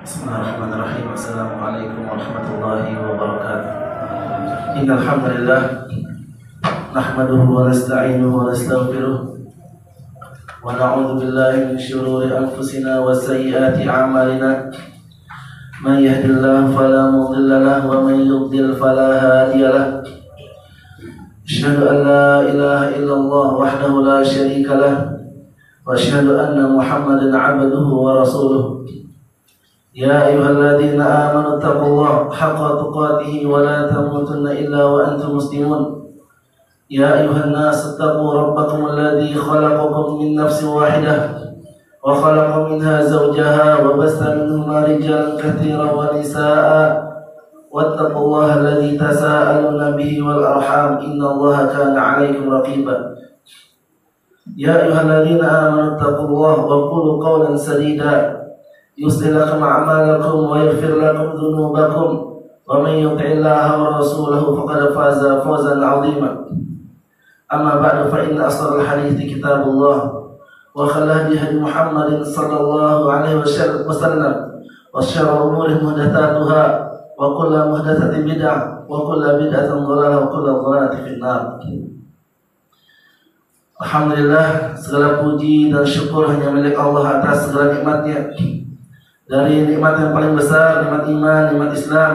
Bismillahirrahmanirrahim. Assalamualaikum warahmatullahi wabarakatuh. Innal hamdalillah nahmaduhu wa nasta'inuhu wa nastaghfiruh wa na'udzu billahi min shururi anfusina wa sayyiati a'malina. Man yahdihillahu fala mudilla lahu wa man yudlil fala hadiya lahu. Asyhadu an la ilaha illallah wahdahu la syarika lahu wa asyhadu anna Muhammadan 'abduhu wa rasuluh. Ya ayyuhalladzina amanu taqullaha haqqa tuqatih wa la tamutunna illa wa antum muslimun. Ya ayyuhan nas taqu rabbakum alladzi khalaqakum min nafsin wahidah wa khalaqa minha zawjaha wa bassa minhuma rijalan katsiran wa nisaa'a wattaqullaha alladzi tasaaluna bihi wal arham innallaha kana 'alaykum raqiba. Ya ayyuhalladzina amanu taqullaha wa qulu qawlan sadida يصلح لكم أعمالكم ويغفر لكم ذنوبكم ومن يطع الله ورسوله فقد فاز فوزا عظيما. أما بعد فإن أصدق الحديث كتاب الله وخير الهدي هدي محمد صلى الله عليه وسلم وشر الأمور محدثاتها وكل محدثة بدعة وكل بدعة ضلالة وكل ضلالة في النار. Alhamdulillah, segala puji dan syukur hanya milik Allah atas segala nikmatnya. Dari nikmat yang paling besar, nikmat iman, nikmat Islam,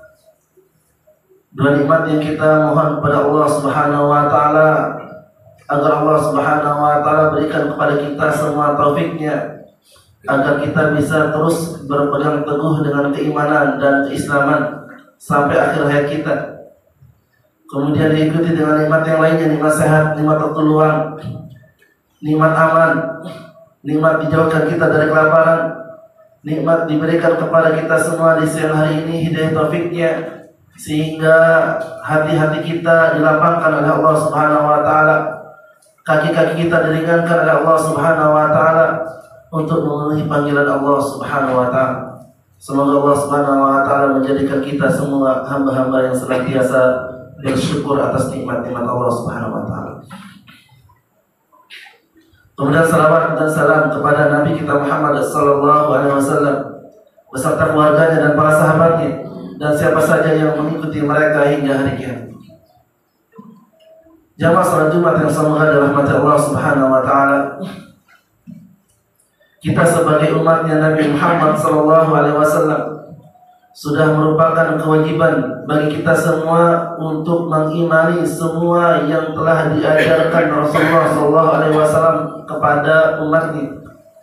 dua nikmat yang kita mohon kepada Allah Subhanahu wa taala agar Allah Subhanahu wa taala berikan kepada kita semua taufiknya agar kita bisa terus berpegang teguh dengan keimanan dan keislaman sampai akhir hayat kita. Kemudian diikuti dengan nikmat yang lainnya, nikmat sehat, nikmat waktu luang, nikmat aman, nikmat dijauhkan kita dari kelaparan, nikmat diberikan kepada kita semua di siang hari ini hidayah taufiknya sehingga hati-hati kita dilapangkan oleh Allah Subhanahu wa taala, kaki-kaki kita diringankan oleh Allah Subhanahu wa taala untuk memenuhi panggilan Allah Subhanahu wa taala. Semoga Allah Subhanahu wa taala menjadikan kita semua hamba-hamba yang senantiasa bersyukur atas nikmat-nikmat Allah Subhanahu wa taala. Kemudian salawat dan salam kepada Nabi kita Muhammad sallallahu alaihi wasallam beserta keluarganya dan para sahabatnya dan siapa saja yang mengikuti mereka hingga hari kiamat. Jamaah salat Jumat yang semoga dirahmati Allah Subhanahu wa taala. Kita sebagai umatnya Nabi Muhammad sallallahu alaihi wasallam sudah merupakan kewajiban bagi kita semua untuk mengimani semua yang telah diajarkan Rasulullah SAW kepada umatnya.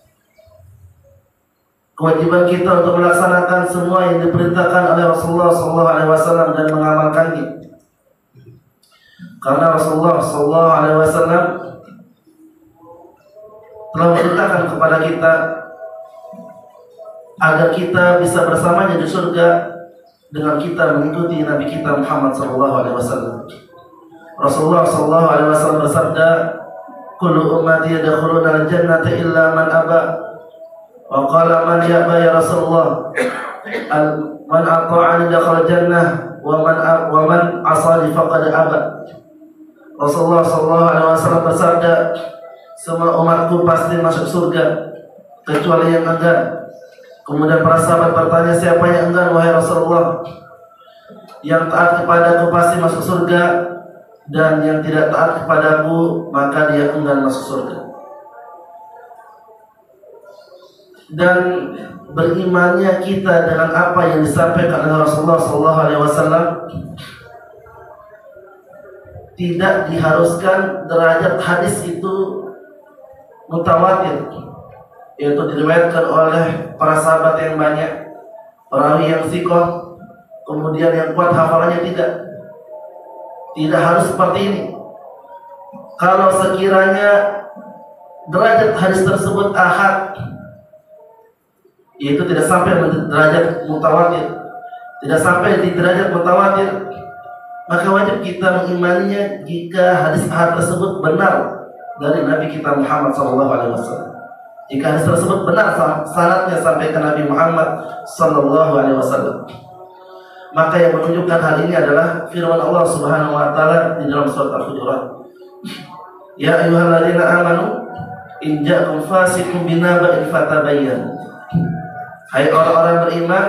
Kewajiban kita untuk melaksanakan semua yang diperintahkan oleh Rasulullah SAW dan mengamalkannya. Karena Rasulullah SAW telah memerintahkan kepada kita agar kita bisa bersamanya di surga dengan kita mengikuti Nabi kita Muhammad SAW. Rasulullah SAW bersabda, "Kullu ummati yadkhuluna al-jannata illa man aba." Wa qala man yaba ya Rasulullah? Man ata'ani dakhala jannah wa man asani faqad aba. Rasulullah SAW bersabda, semua umatku pasti masuk surga kecuali yang enggan. Kemudian para sahabat bertanya, siapa yang enggan wahai Rasulullah? Yang taat kepadaku pasti masuk surga, dan yang tidak taat kepadaku maka dia enggan masuk surga. Dan berimannya kita dengan apa yang disampaikan oleh Rasulullah SAW tidak diharuskan derajat hadis itu mutawatir, yaitu diriwayatkan oleh para sahabat yang banyak, perawi yang thiqah, kemudian yang kuat hafalannya. Tidak harus seperti ini. Kalau sekiranya derajat hadis tersebut ahad, yaitu tidak sampai derajat mutawatir, tidak sampai di derajat mutawatir, maka wajib kita mengimaninya jika hadis ahad tersebut benar dari Nabi kita Muhammad SAW. Jika hadis tersebut benar sanadnya sampai ke Nabi Muhammad sallallahu alaihi wasallam, maka yang menunjukkan hal ini adalah firman Allah Subhanahu wa taala di dalam surat Al-Hujurat. Ya ayyuhalladzina amanu in ja'akum fasiqun binaba'in fatabayyanu. Hai orang-orang beriman,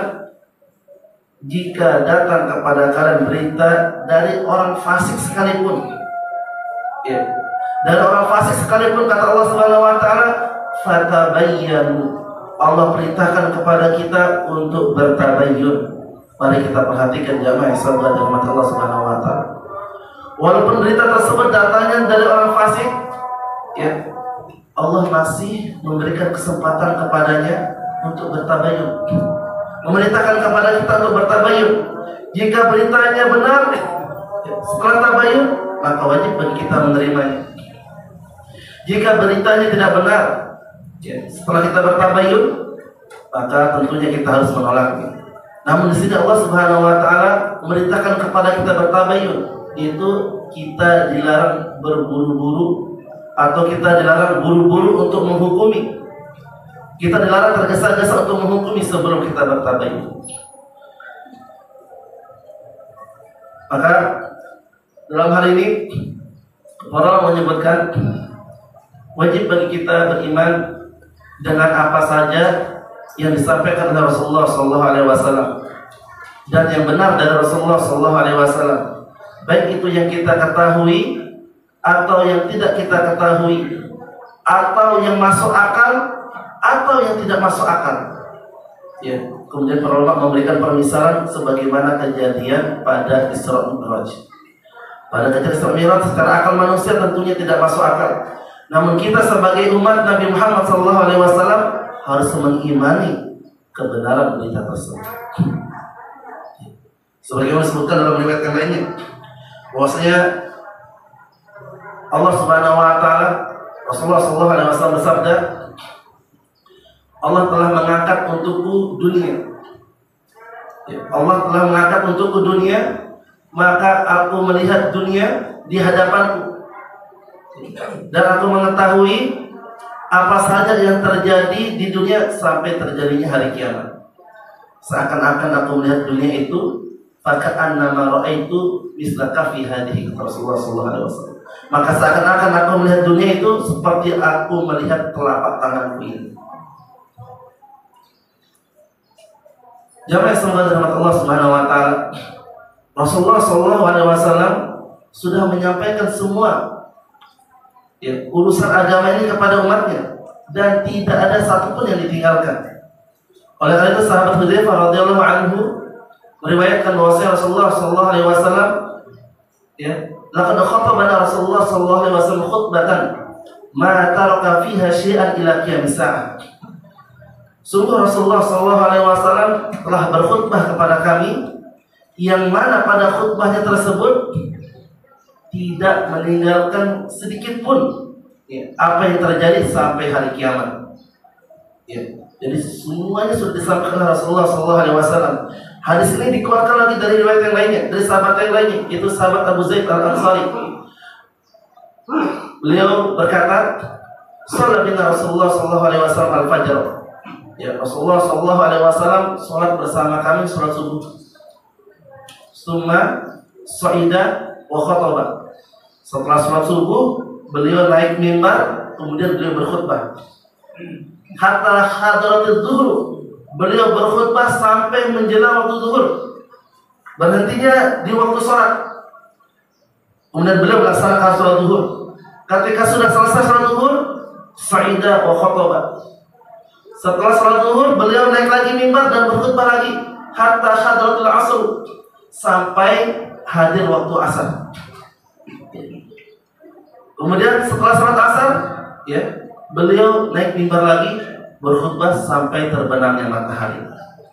jika datang kepada kalian berita dari orang fasik sekalipun, ya, dari orang fasik sekalipun, kata Allah Subhanahu wa taala, fatabayyanu. Allah perintahkan kepada kita untuk bertabayyun. Mari kita perhatikan jamaah yang sabar dan rahmat Allah Subhanahu wa taala. Walaupun berita tersebut datangnya dari orang fasik, ya, Allah masih memberikan kesempatan kepadanya untuk bertabayyun. Memerintahkan kepada kita untuk bertabayyun. Jika beritanya benar, setelah tabayyun, maka wajib bagi kita menerimanya. Jika beritanya tidak benar, setelah kita bertabayyun, maka tentunya kita harus menolaknya. Namun di sini Allah Subhanahu wa taala memerintahkan kepada kita bertabayyun, itu kita dilarang berburu-buru atau kita dilarang buru-buru untuk menghukumi. Kita dilarang tergesa-gesa untuk menghukumi sebelum kita bertabayyun. Maka dalam hal ini para ulama menyebutkan wajib bagi kita beriman dengan apa saja yang disampaikan oleh Rasulullah SAW dan yang benar dari Rasulullah SAW, baik itu yang kita ketahui atau yang tidak kita ketahui, atau yang masuk akal atau yang tidak masuk akal. Ya, kemudian para ulama memberikan permisalan sebagaimana kejadian pada Isra Mi'raj. Pada kejadian Isra Mi'raj secara akal manusia tentunya tidak masuk akal. Namun kita sebagai umat Nabi Muhammad SAW harus mengimani kebenaran berita tersebut. Sebagaimana disebutkan dalam riwayat yang lainnya, bahwasanya Allah Subhanahu wa taala, Rasulullah SAW bersabda, Allah telah mengangkat untukku dunia. Allah telah mengangkat untukku dunia, maka aku melihat dunia di hadapanku, dan aku mengetahui apa saja yang terjadi di dunia sampai terjadinya hari kiamat. Seakan-akan aku melihat dunia itu, faka'annama ra'aitu mislaka fi hadhihi, Rasulullah SAW. Maka seakan-akan aku melihat dunia itu seperti aku melihat telapak tanganku ini. Jamaah semoga rahmat Allah Subhanahu wa taala, Rasulullah SAW sudah menyampaikan semua urusan agama ini kepada umatnya, dan tidak ada satupun yang ditinggalkan. Oleh karena itu sahabat Hudzaifah radhiyallahu anhu meriwayatkan bahwa Rasulullah SAW, laqad khatabana Rasulullah SAW khutbatan ma taraka fiha syai'an ila qiyamis sa'ah. Sungguh Rasulullah SAW telah berkhutbah kepada kami, yang mana pada khutbahnya tersebut tidak meninggalkan sedikit pun apa yang terjadi sampai hari kiamat. Jadi semuanya sudah disampaikan oleh Rasulullah SAW. Hadis ini dikeluarkan lagi dari riwayat yang lainnya, dari sahabat yang lainnya, itu sahabat Abu Zaid Al-Ansari. Beliau berkata, "Shalat bina Rasulullah SAW al-fajr." Rasulullah SAW sholat bersama kami sholat subuh. Summa sa'ida wa khataba. Setelah sholat subuh, beliau naik mimbar, kemudian beliau berkhutbah. Hatta hadratil zuhur, beliau berkhutbah sampai menjelang waktu zuhur. Berhentinya di waktu sholat. Kemudian beliau melaksanakan sholat zuhur. Ketika sudah selesai sholat zuhur, sa'ida wa khataba. Setelah sholat zuhur, beliau naik lagi mimbar dan berkhutbah lagi hatta hadratul asr, sampai hadir waktu asar. Kemudian setelah sholat asar, beliau naik mimbar lagi berkhutbah sampai terbenamnya matahari.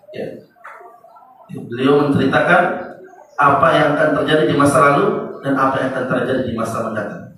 Beliau menceritakan apa yang akan terjadi di masa lalu dan apa yang akan terjadi di masa mendatang.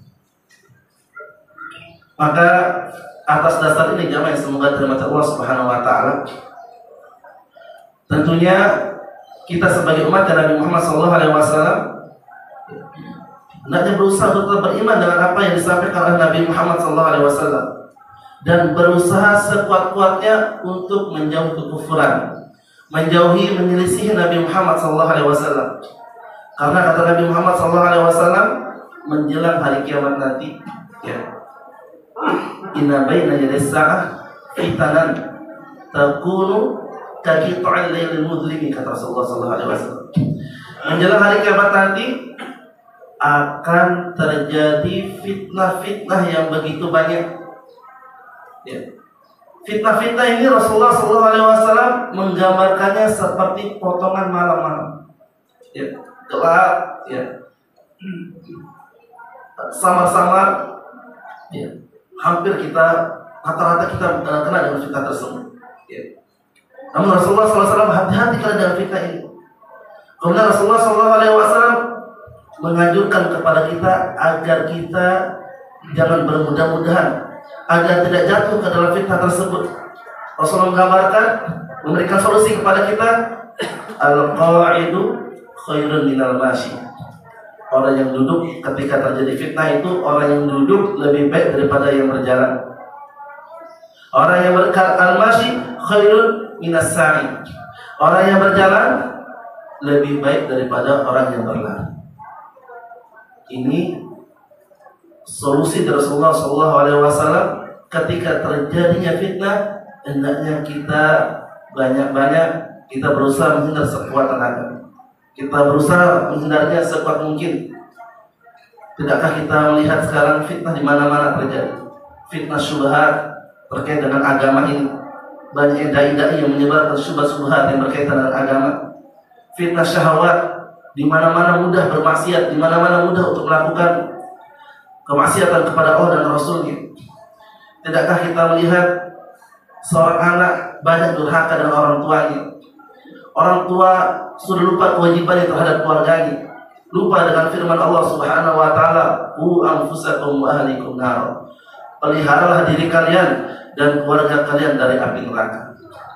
Maka atas dasar ini jamaah yang semoga dirahmati Allah Subhanahu wa taala, tentunya kita sebagai umat Nabi Muhammad SAW hendaknya berusaha untuk beriman dengan apa yang disampaikan oleh Nabi Muhammad SAW, dan berusaha sekuat-kuatnya untuk menjauhi kekufuran, menjauhi menyelisihi Nabi Muhammad SAW. Karena kata Nabi Muhammad SAW, menjelang hari kiamat nanti, inna baina yaday sa'ah fitanan takunu kaqita'il lailil mudlimi, kata Rasulullah sallallahu alaihi wasallam. Menjelang hari kiamat nanti akan terjadi fitnah-fitnah yang begitu banyak. Ya. Fitnah-fitnah ini Rasulullah sallallahu alaihi wasallam menggambarkannya seperti potongan malam-malam. Ya, gelap, ya. Samar-samar, ya. Hampir rata-rata kita kena dengan fitnah tersebut. Ya. Namun Rasulullah SAW hati-hati dengan fitnah ini. Kemudian Rasulullah SAW menganjurkan kepada kita agar kita jangan bermudah-mudahan, agar tidak jatuh ke dalam fitnah tersebut. Rasulullah menggambarkan, memberikan solusi kepada kita, al-qa'idu khairun minal mashi. Orang yang duduk ketika terjadi fitnah itu, orang yang duduk lebih baik daripada yang berjalan. Orang yang al-mashi khairun minas sa'i. Orang yang berjalan lebih baik daripada orang yang berlari. Ini solusi dari Rasulullah SAW ketika terjadinya fitnah. Hendaknya kita banyak-banyak kita berusaha menghindar sekuat tenaga. Kita berusaha menghindarnya sekuat mungkin. Tidakkah kita melihat sekarang fitnah di mana-mana terjadi? Fitnah syubhat terkait dengan agama ini. Banyak dai-dai yang menyebarkan syubhat-syubhat yang berkaitan dengan agama. Fitnah syahwat, di mana-mana mudah bermaksiat, di mana-mana mudah untuk melakukan kemaksiatan kepada Allah dan Rasul-Nya. Tidakkah kita melihat seorang anak banyak durhaka dengan orang tuanya? Orang tua sudah lupa kewajibannya terhadap keluarganya, lupa dengan firman Allah Subhanahu wa taala, "Qu anfusakum wa ahlikum nar." Peliharalah diri kalian dan keluarga kalian dari api neraka.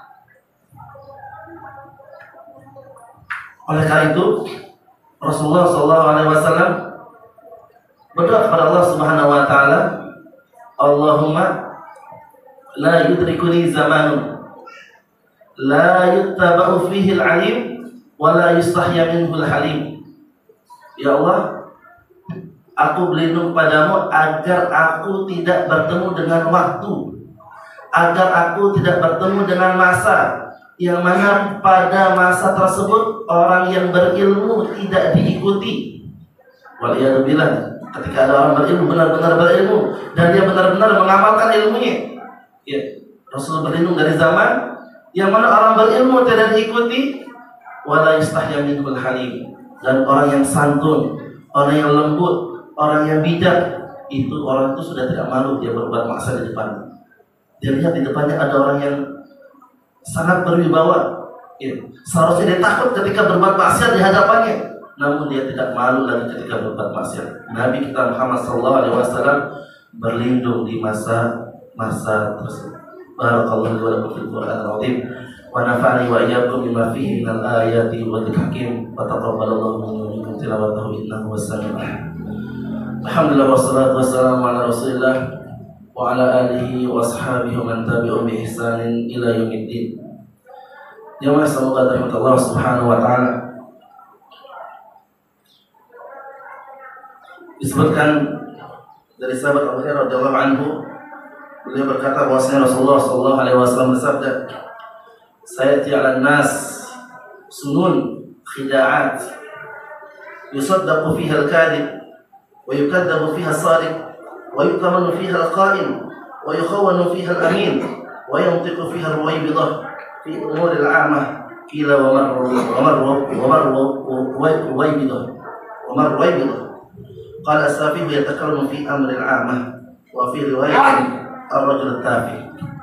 Oleh karena itu, Rasulullah SAW berdoa kepada Allah Subhanahu wa taala, "Allahumma la yudrikuni zamanun la yuttaba'u fihi al-alim wa la yustahya minhu al-halim." Ya Allah, aku berlindung padamu agar aku tidak bertemu dengan waktu, agar aku tidak bertemu dengan masa yang mana pada masa tersebut orang yang berilmu tidak diikuti. Waliyadzubillah, ketika ada orang berilmu, benar-benar berilmu dan dia benar-benar mengamalkan ilmunya. Ya, Rasul berlindung dari zaman yang mana orang berilmu tidak diikuti, wala yastahya minhul halim, dan orang yang santun, orang yang lembut, orang yang bijak, itu orang itu sudah tidak malu dia berbuat maksiat di depan. Dia lihat di depannya ada orang yang sangat berwibawa, ya. Seharusnya dia takut ketika berbuat maksiat di hadapannya, namun dia tidak malu lagi ketika berbuat maksiat. Nabi kita Muhammad SAW berlindung di masa-masa tersebut. Barakallahu wa lakum fil Qur'anil azim wa nafa'ani wa iyyakum bima fihi minal ayati wa dzikril hakim wa taqabbalallahu minna wa minkum tilawatahu innahu was-sami'ul 'alim. Alhamdulillah wassalatu wassalamu ala Rasulillah wa ala alihi wa ashabihi wa man tabi'ahum bi ihsanin ila yaumiddin. Jamaah semoga rahmat Allah Subhanahu wa taala. Disebutkan dari sahabat Abu Hurairah radhiyallahu anhu, beliau berkata bahwasanya Rasulullah sallallahu alaihi wasallam bersabda, "Sayati 'alan nas sunun khida'at yusaddaqu fiha al-kadhib wa yukadzabu fiha as-sadiq wa yu'tamanu fiha al-qa'im wa yukhawwanu fiha al-amin wa yantiqu fiha al-ruwaybidah fi umuri al-'amah qila wa mar ruwaybidah qala as-safihu yatakallamu fi amri al-'amah wa fi riwayatin ar-rajul at-tafi."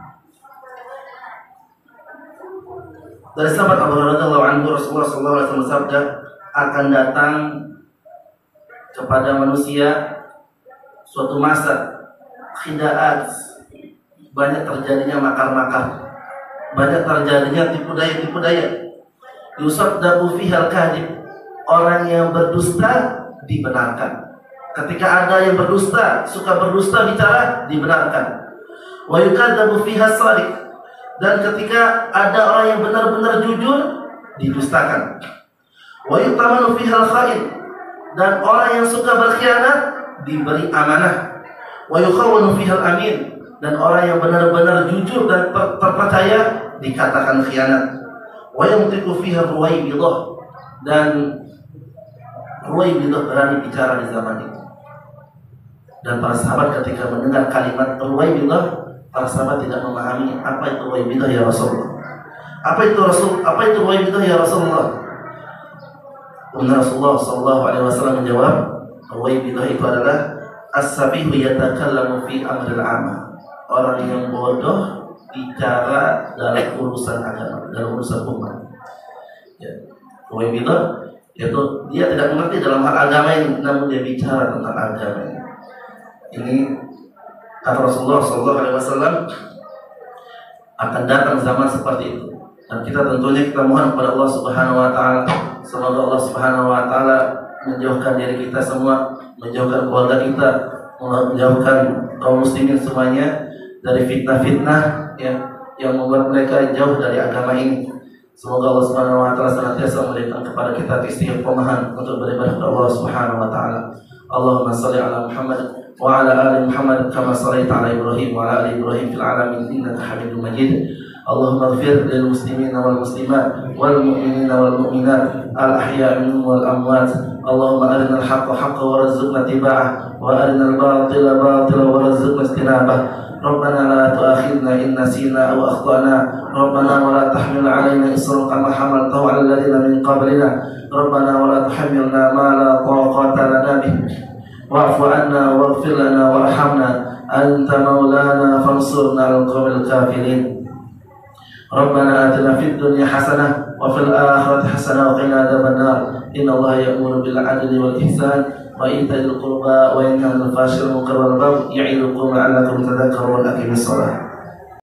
Dari sahabat Abu Hurairah radhiyallahu anhu, Rasulullah sallallahu alaihi wasallam bersabda, akan datang kepada manusia suatu masa khida'at, banyak terjadinya makar-makar, banyak terjadinya tipu daya, yusaddaqu fiha al-kadhib, orang yang berdusta dibenarkan. Ketika ada yang berdusta, suka berdusta bicara, dibenarkan. Wa yukadzabu fiha as-sadiq, dan ketika ada orang yang benar-benar jujur, didustakan. Wa yu'tamanu fiha al-kha'in, dan orang yang suka berkhianat diberi amanah. Wa yukhawwanu fiha al-amin, dan orang yang benar-benar jujur dan terpercaya dikatakan khianat. Wa yantiqu fiha Ruwaibidah, dan Ruwaibidah berani bicara di zaman itu. Dan para sahabat ketika mendengar kalimat Ruwaibidah, para sahabat tidak memahami apa itu Ruwaibidah ya Rasulullah. Apa itu Ruwaibidah ya Rasulullah? Kemudian Rasulullah SAW menjawab, Ruwaibidah itu adalah as-safihu yatakallamu fi amril amma. Orang yang bodoh bicara dalam urusan agama, dalam urusan umat. Ya. Ruwaibidah yaitu dia tidak mengerti dalam hal agama ini, namun dia bicara tentang agama ini. Ini kata Rasulullah SAW, akan datang zaman seperti itu. Dan kita tentunya kita mohon kepada Allah Subhanahu Wa Taala, semoga Allah Subhanahu Wa Taala menjauhkan diri kita semua, menjauhkan keluarga kita, menjauhkan kaum muslimin semuanya dari fitnah-fitnah yang membuat mereka jauh dari agama ini. Semoga Allah Subhanahu Wa Taala senantiasa memberikan kepada kita istiqomah untuk beribadah kepada Allah Subhanahu Wa Taala. Allahumma shalli ala Muhammad wa ala ali Muhammad kama shallaita ala Ibrahim wa ala ali Ibrahim fil alamin innaka Hamidum Majid. Allahumma ighfir lil muslimina wal muslimat wal mu'minina wal mu'minat al ahya'i minhum wal amwat. Allahumma arinal haqqa haqqan warzuqna ittiba'ah wa arinal batila batilan warzuqna ijtinabah. Rabbana la tu'akhidna in nasina aw akhtana. Rabbana wa la tahmil 'alaina isran kama hamaltahu 'alal ladzina min qablina. Rabbana wa la tuhammilna ma la taqata lana bih. Wa'fu 'anna waghfir lana warhamna anta maulana fansurna 'alal qawmil kafirin. Rabbana atina fid dunya hasanah wa fil akhirati hasanah wa qina adzabannar. Innallaha ya'muru bil 'adli wal ihsan wa itaa'il qurba wa yanha 'anil fahsya'i wal munkari wal baghi ya'idukum la'allakum tadhakkarun. Aqimis shalah.